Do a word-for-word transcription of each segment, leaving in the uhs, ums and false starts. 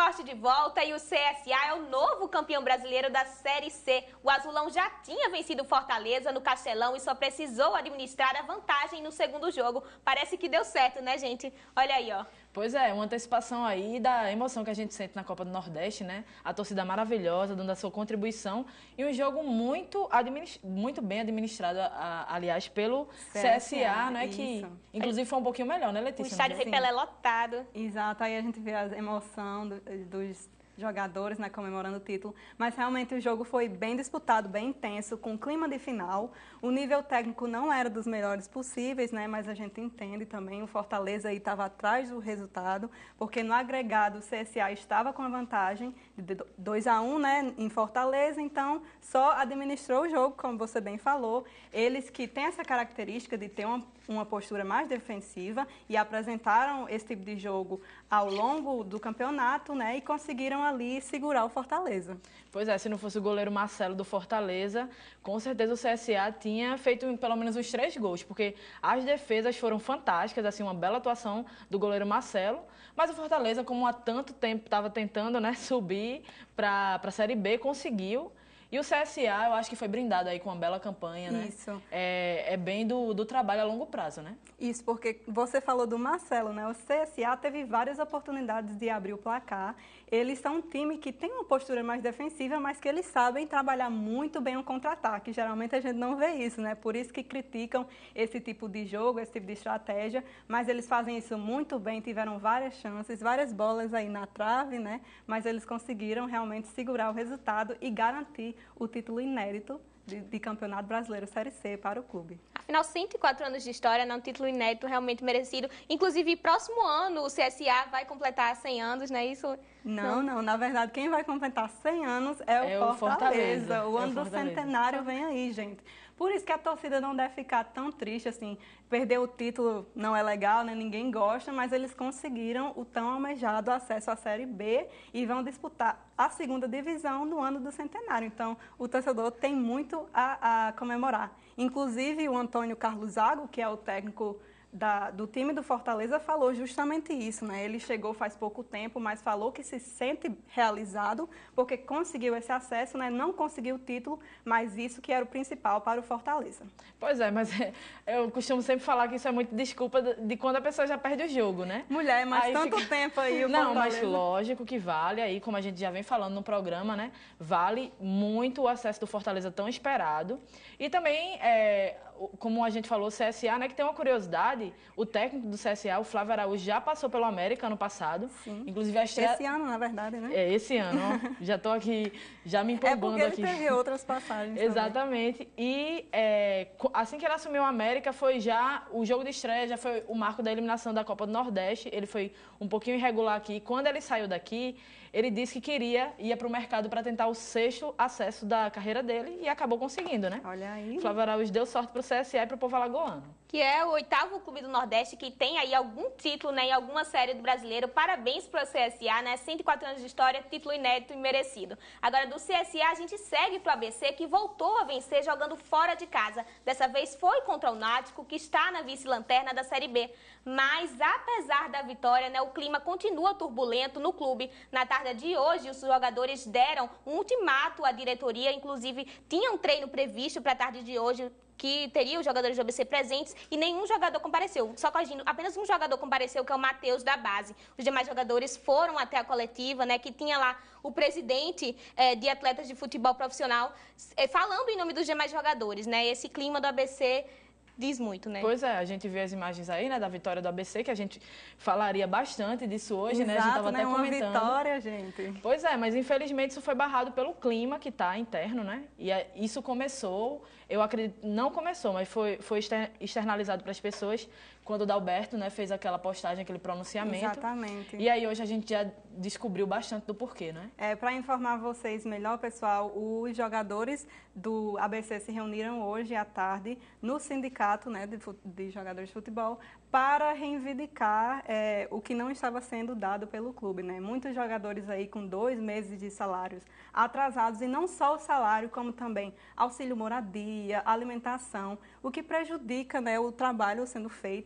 Esporte de volta e o C S A é o novo campeão brasileiro da Série C. O Azulão já tinha vencido o Fortaleza no Castelão e só precisou administrar a vantagem no segundo jogo. Parece que deu certo, né, gente? Olha aí, ó. Pois é, uma antecipação aí da emoção que a gente sente na Copa do Nordeste, né? A torcida maravilhosa, dando a sua contribuição. E um jogo muito, administ... muito bem administrado, a, aliás, pelo C S A, né? Isso. Que, inclusive, foi um pouquinho melhor, né, Letícia? O estádio Rei Pelé lotado. Exato, aí a gente vê a emoção do, dos jogadores, né, comemorando o título, mas realmente o jogo foi bem disputado, bem intenso, com clima de final. O nível técnico não era dos melhores possíveis, né, mas a gente entende também, o Fortaleza aí estava atrás do resultado, porque no agregado o C S A estava com a vantagem de dois a um, né, em Fortaleza, então só administrou o jogo, como você bem falou. Eles que têm essa característica de ter uma, uma postura mais defensiva e apresentaram esse tipo de jogo ao longo do campeonato, né, e conseguiram ali segurar o Fortaleza. Pois é, se não fosse o goleiro Marcelo do Fortaleza, com certeza o C S A tinha feito pelo menos uns três gols, porque as defesas foram fantásticas, assim, uma bela atuação do goleiro Marcelo, mas o Fortaleza, como há tanto tempo estava tentando, né, subir para a Série B, conseguiu. E o C S A, eu acho que foi brindado aí com uma bela campanha, né? Isso. É, é bem do, do trabalho a longo prazo, né? Isso, porque você falou do Marcelo, né? O C S A teve várias oportunidades de abrir o placar. Eles são um time que tem uma postura mais defensiva, mas que eles sabem trabalhar muito bem o contra-ataque. Geralmente a gente não vê isso, né? Por isso que criticam esse tipo de jogo, esse tipo de estratégia, mas eles fazem isso muito bem, tiveram várias chances, várias bolas aí na trave, né? Mas eles conseguiram realmente segurar o resultado e garantir o título inédito de, de Campeonato Brasileiro Série C para o clube. Afinal, cento e quatro anos de história, né? Um título inédito, realmente merecido. Inclusive, próximo ano o C S A vai completar cem anos, não é isso? Não, não. Na verdade, quem vai completar cem anos é o, é Fortaleza. o Fortaleza. O ano é o do Fortaleza. centenário vem aí, gente. Por isso que a torcida não deve ficar tão triste, assim. Perder o título não é legal, né? Ninguém gosta, mas eles conseguiram o tão almejado acesso à Série B e vão disputar a segunda divisão no ano do centenário. Então, o torcedor tem muito a, a comemorar. Inclusive, o Antônio Carlos Zago, que é o técnico Da, do time do Fortaleza, falou justamente isso, né? Ele chegou faz pouco tempo, mas falou que se sente realizado porque conseguiu esse acesso, né? Não conseguiu o título, mas isso que era o principal para o Fortaleza. Pois é, mas eu costumo sempre falar que isso é muito desculpa de quando a pessoa já perde o jogo, né? Mulher, mas aí tanto fica... tempo aí o Não, Fortaleza... mas lógico que vale, aí como a gente já vem falando no programa, né? Vale muito o acesso do Fortaleza tão esperado. E também, é, como a gente falou, o C S A, né? Que tem uma curiosidade, o técnico do C S A, o Flávio Araújo, já passou pelo América ano passado. Sim. Inclusive a estreia... Esse ano, na verdade, né? É, esse ano, ó. Já estou aqui, já me empolgando é aqui. porque ele teve outras passagens. Exatamente. Também. E é, assim que ele assumiu o América, foi já o jogo de estreia, já foi o marco da eliminação da Copa do Nordeste. Ele foi um pouquinho irregular aqui. Quando ele saiu daqui, ele disse que queria ir para o mercado para tentar o sexto acesso da carreira dele e acabou conseguindo, né? Olha aí. Flávio Araújo deu sorte para o C S A e para o povo alagoano. Que é o oitavo clube do Nordeste que tem aí algum título, né, em alguma série do brasileiro. Parabéns para o C S A, né? cento e quatro anos de história, título inédito e merecido. Agora, do C S A, a gente segue para o A B C, que voltou a vencer jogando fora de casa. Dessa vez foi contra o Náutico, que está na vice-lanterna da Série B. Mas, apesar da vitória, né, o clima continua turbulento no clube. Na tarde de hoje, os jogadores deram um ultimato à diretoria, inclusive tinha um treino previsto para a tarde de hoje, que teria os jogadores do A B C presentes e nenhum jogador compareceu. Só corrigindo, apenas um jogador compareceu, que é o Matheus da base. Os demais jogadores foram até a coletiva, né, que tinha lá o presidente é, de atletas de futebol profissional é, falando em nome dos demais jogadores, né? Esse clima do A B C diz muito, né? Pois é, a gente viu as imagens aí, né, da vitória do A B C, que a gente falaria bastante disso hoje, Exato, né? A gente estava né? até Uma comentando. vitória, gente. Pois é, mas infelizmente isso foi barrado pelo clima que está interno, né? E isso começou, eu acredito, não começou, mas foi, foi externalizado para as pessoas quando o Dalberto, né, fez aquela postagem, aquele pronunciamento. Exatamente. E aí hoje a gente já descobriu bastante do porquê, né? É, para informar vocês melhor, pessoal, os jogadores do A B C se reuniram hoje à tarde no sindicato, né, de, de jogadores de futebol para reivindicar é, o que não estava sendo dado pelo clube, né? Muitos jogadores aí com dois meses de salários atrasados, e não só o salário, como também auxílio moradia, alimentação, o que prejudica, né, o trabalho sendo feito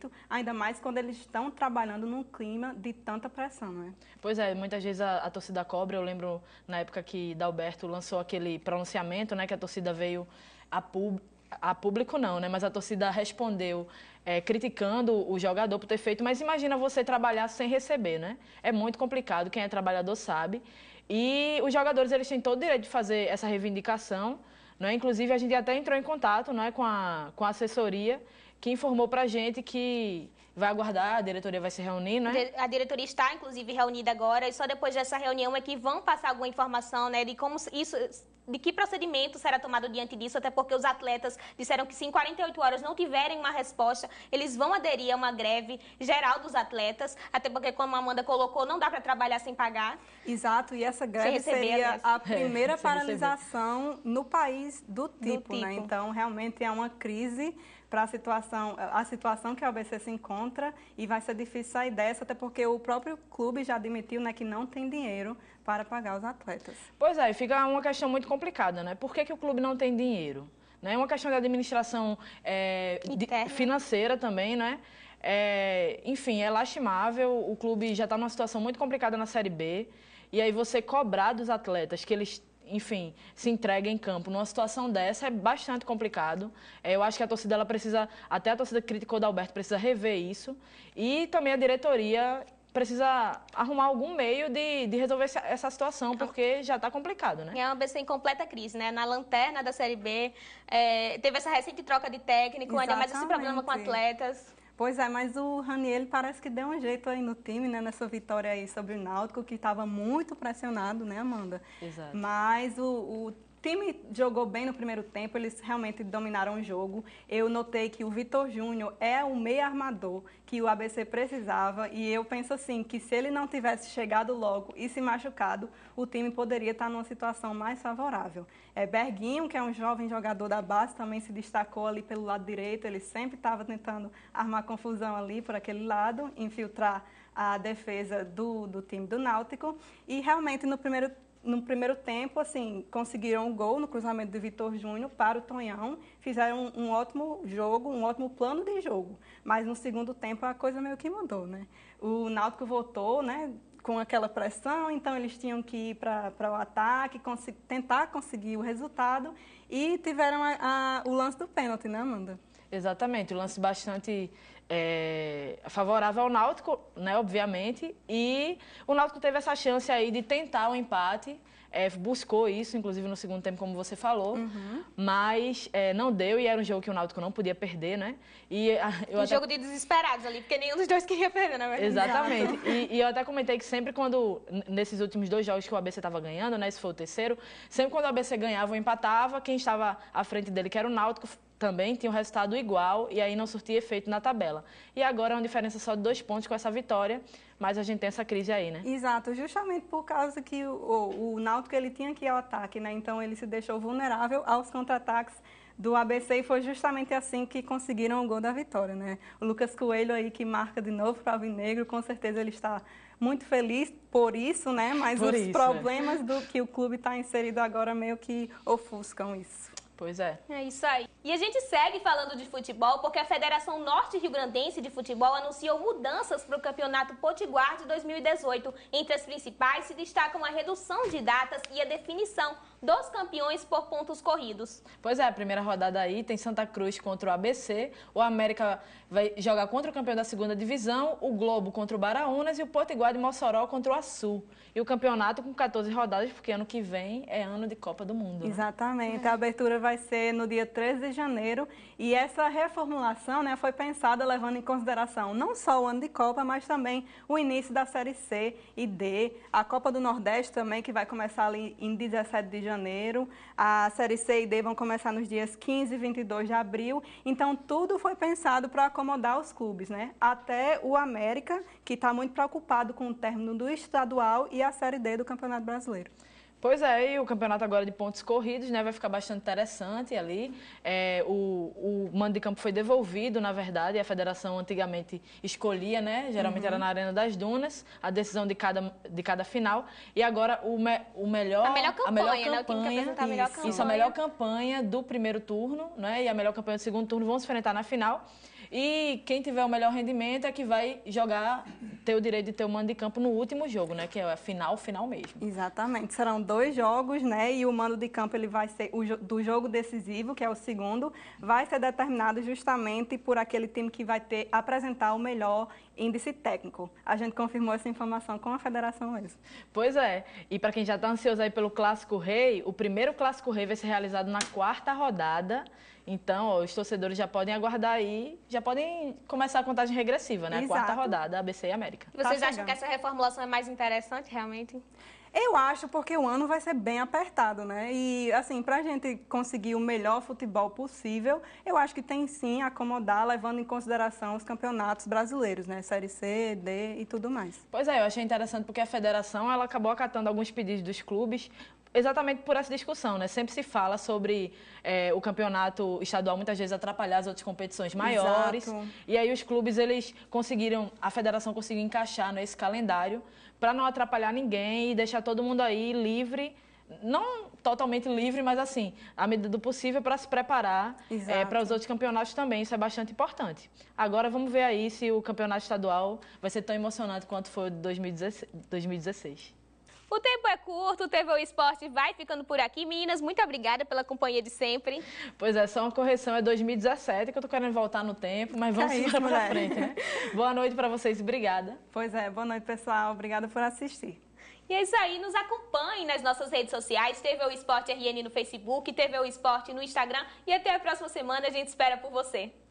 isso, ainda mais quando eles estão trabalhando num clima de tanta pressão, né? Pois é, muitas vezes a, a torcida cobra. Eu lembro na época que Dalberto lançou aquele pronunciamento, né, que a torcida veio a, pub, a público não, né, mas a torcida respondeu é, criticando o jogador por ter feito. Mas imagina você trabalhar sem receber, né? É muito complicado, quem é trabalhador sabe. E os jogadores, eles têm todo o direito de fazer essa reivindicação, né? Inclusive, a gente até entrou em contato, né, com, a, com a assessoria, que informou para a gente que vai aguardar, a diretoria vai se reunir, né? A diretoria está, inclusive, reunida agora, e só depois dessa reunião é que vão passar alguma informação, né, de como isso, de que procedimento será tomado diante disso, até porque os atletas disseram que se em quarenta e oito horas não tiverem uma resposta, eles vão aderir a uma greve geral dos atletas, até porque, como a Amanda colocou, não dá para trabalhar sem pagar. Exato, e essa greve receber, seria aliás. a primeira É, sem paralisação no país do tipo, Do né? tipo. Então, realmente é uma crise para a situação, a situação que a O A B C se encontra, e vai ser difícil sair dessa, até porque o próprio clube já admitiu, né, que não tem dinheiro para pagar os atletas. Pois é, e fica uma questão muito complicada, né? Por que, que o clube não tem dinheiro? Né? É uma questão de administração é, de, financeira também, né? É, enfim, é lastimável, o clube já está numa situação muito complicada na Série B, e aí você cobrar dos atletas que eles, enfim, se entreguem em campo numa situação dessa é bastante complicado. É, eu acho que a torcida, ela precisa, até a torcida que criticou o Dalberto, precisa rever isso, e também a diretoria precisa arrumar algum meio de, de resolver essa, essa situação, porque já está complicado, né? É uma A B C em completa crise, né? Na lanterna da Série B, é, teve essa recente troca de técnico, ainda mais esse problema com atletas. Pois é, mas o Raniel parece que deu um jeito aí no time, né? Nessa vitória aí sobre o Náutico, que estava muito pressionado, né, Amanda? Exato. Mas o, o time jogou bem no primeiro tempo, eles realmente dominaram o jogo. Eu notei que o Vitor Júnior é o meio armador que o A B C precisava, e eu penso assim, que se ele não tivesse chegado logo e se machucado, o time poderia estar numa situação mais favorável. É, Berguinho, que é um jovem jogador da base, também se destacou ali pelo lado direito, ele sempre estava tentando armar confusão ali por aquele lado, infiltrar a defesa do, do time do Náutico, e realmente no primeiro No primeiro tempo, assim, conseguiram um gol no cruzamento do Vitor Júnior para o Tonhão, fizeram um, um ótimo jogo, um ótimo plano de jogo, mas no segundo tempo a coisa meio que mudou, né? O Náutico voltou, né, com aquela pressão, então eles tinham que ir para o ataque, cons tentar conseguir o resultado, e tiveram a, a, o lance do pênalti, né, Amanda? Exatamente, um lance bastante é, favorável ao Náutico, né, obviamente, e o Náutico teve essa chance aí de tentar o empate, é, buscou isso, inclusive no segundo tempo, como você falou, uhum. mas é, não deu, e era um jogo que o Náutico não podia perder, né? E, eu um até... jogo de desesperados ali, porque nenhum dos dois queria perder, na verdade. Exatamente, e, e eu até comentei que sempre quando, nesses últimos dois jogos que o A B C estava ganhando, né, esse foi o terceiro, sempre quando o A B C ganhava ou empatava, quem estava à frente dele, que era o Náutico, também tinha um resultado igual, e aí não surtia efeito na tabela. E agora é uma diferença só de dois pontos com essa vitória, mas a gente tem essa crise aí, né? Exato, justamente por causa que o, o, o Náutico, ele tinha que ir ao ataque, né? Então ele se deixou vulnerável aos contra-ataques do A B C, e foi justamente assim que conseguiram o gol da vitória, né? O Lucas Coelho aí, que marca de novo para o Alvinegro, com certeza ele está muito feliz por isso, né? Mas por os isso, problemas é. do que o clube está inserido agora meio que ofuscam isso. Pois é. É isso aí. E a gente segue falando de futebol porque a Federação Norte Rio Grandense de Futebol anunciou mudanças para o Campeonato Potiguar de dois mil e dezoito. Entre as principais se destacam a redução de datas e a definição dos campeões por pontos corridos. Pois é, a primeira rodada aí tem Santa Cruz contra o A B C, o América vai jogar contra o campeão da segunda divisão, o Globo contra o Baraunas e o Potiguar de Mossoró contra o Açu. E o campeonato com quatorze rodadas, porque ano que vem é ano de Copa do Mundo. Né? Exatamente, a abertura vai ser no dia treze de janeiro, e essa reformulação, né, foi pensada levando em consideração não só o ano de Copa, mas também o início da Série C e D, a Copa do Nordeste também, que vai começar ali em dezessete de janeiro, a Série C e D vão começar nos dias quinze e vinte e dois de abril, então tudo foi pensado para acomodar os clubes, né? Até o América, que está muito preocupado com o término do estadual e a Série D do Campeonato Brasileiro. Pois é, e o campeonato agora de pontos corridos, né, vai ficar bastante interessante ali. É, o, o mando de campo foi devolvido, na verdade, a federação antigamente escolhia, né, geralmente uhum. era na Arena das Dunas, a decisão de cada, de cada final. E agora o, me, o melhor, a melhor campanha, a melhor né, o time que apresentar a melhor campanha. Isso, a melhor campanha do primeiro turno, né, e a melhor campanha do segundo turno vão se enfrentar na final. E quem tiver o melhor rendimento é que vai jogar, ter o direito de ter o mando de campo no último jogo, né? Que é a final, final mesmo. Exatamente. Serão dois jogos, né? E o mando de campo ele vai ser o do jogo decisivo, que é o segundo, vai ser determinado justamente por aquele time que vai ter apresentar o melhor índice técnico. A gente confirmou essa informação com a federação mesmo. Pois é. E para quem já está ansioso aí pelo Clássico Rei, o primeiro Clássico Rei vai ser realizado na quarta rodada. Então, ó, os torcedores já podem aguardar aí, já podem começar a contagem regressiva, né? A quarta rodada, A B C e América. Vocês tá acham que essa reformulação é mais interessante, realmente? Eu acho, porque o ano vai ser bem apertado, né? E, assim, para a gente conseguir o melhor futebol possível, eu acho que tem sim a acomodar, levando em consideração os campeonatos brasileiros, né? Série C, D e tudo mais. Pois é, eu achei interessante porque a federação, ela acabou acatando alguns pedidos dos clubes, exatamente por essa discussão, né? Sempre se fala sobre é, o campeonato estadual muitas vezes atrapalhar as outras competições maiores. Exato. E aí os clubes, eles conseguiram, a federação conseguiu encaixar nesse calendário para não atrapalhar ninguém e deixar todo mundo aí livre, não totalmente livre, mas assim, à medida do possível para se preparar é, para os outros campeonatos também. Isso é bastante importante. Agora vamos ver aí se o campeonato estadual vai ser tão emocionante quanto foi o de dois mil e dezesseis. O tempo é curto, o T V O Esporte vai ficando por aqui. Meninas, muito obrigada pela companhia de sempre. Pois é, só uma correção, é dois mil e dezessete, que eu tô querendo voltar no tempo, mas vamos é embora pra frente, né? Boa noite para vocês, obrigada. Pois é, boa noite, pessoal. Obrigada por assistir. E é isso aí, nos acompanhe nas nossas redes sociais, T V O Esporte R N no Facebook, T V O Esporte no Instagram. E até a próxima semana, a gente espera por você.